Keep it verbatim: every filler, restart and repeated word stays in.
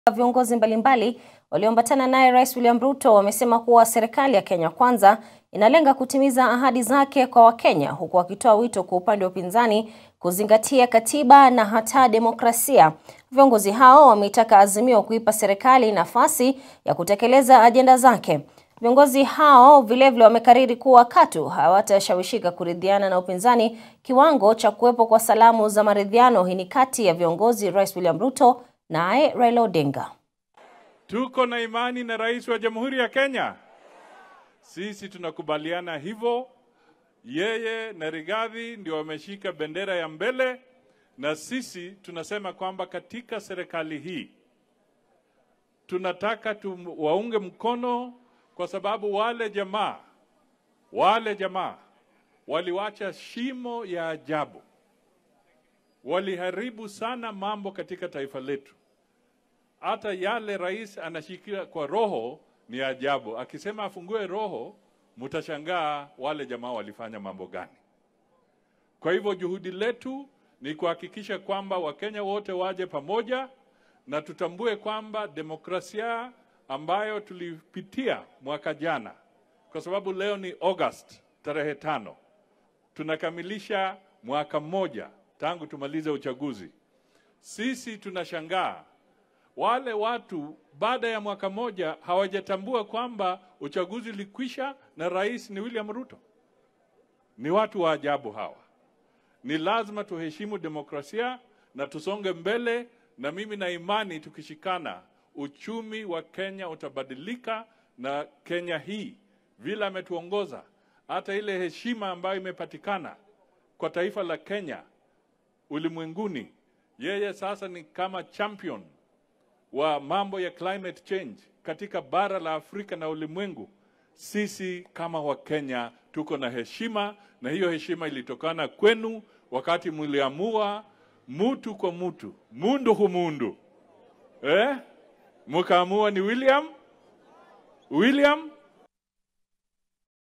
Viongozi mbalimbali walioambatana naye Rais William Ruto wamesema kuwa serikali ya Kenya Kwanza inalenga kutimiza ahadi zake kwa Wakenya, huku wakitoa wito kwa upande wa upinzani kuzingatia katiba na hata demokrasia. Viongozi hao wameitaka Azimio kuipa serikali nafasi ya kutekeleza ajenda zake. Viongozi hao vilevile wamekariri kuwa katu hawatashawishika kuridhiana na upinzani kiwango cha kuwepo kwa salamu za maridhiano. Hii ni kati ya viongozi Rais William Ruto naye Raila Odinga. Tuko na imani na Rais wa Jamhuri ya Kenya. Sisi tunakubaliana hivyo. Yeye na Rigathi ndio wameshika bendera ya mbele, na sisi tunasema kwamba katika serikali hii tunataka tuwaunge mkono, kwa sababu wale jamaa wale jamaa waliwacha shimo ya ajabu. Waliharibu sana mambo katika taifa letu. Hata yale rais anashikia kwa roho ni ajabu. Akisema afungue roho, mtashangaa wale jamaa walifanya mambo gani. Kwa hivyo juhudi letu ni kuhakikisha kwamba Wakenya wote waje pamoja, na tutambue kwamba demokrasia ambayo tulipitia mwaka jana, kwa sababu leo ni August tarehe tano, tunakamilisha mwaka mmoja tangu tumalize uchaguzi. Sisi tunashangaa wale watu baada ya mwaka moja hawajatambua kwamba uchaguzi ulikwisha na rais ni William Ruto. Ni watu wa ajabu hawa. Ni lazima tuheshimu demokrasia na tusonge mbele, na mimi na imani tukishikana uchumi wa Kenya utabadilika, na Kenya hii vile ametuongoza, hata ile heshima ambayo imepatikana kwa taifa la Kenya ulimwenguni, yeye sasa ni kama champion wa mambo ya climate change katika bara la Afrika na ulimwengu. Sisi kama wa Kenya tuko na heshima, na hiyo heshima ilitokana kwenu wakati mliamua mutu kwa mutu, mundu humundu. Eh? Mukaamua ni William? William?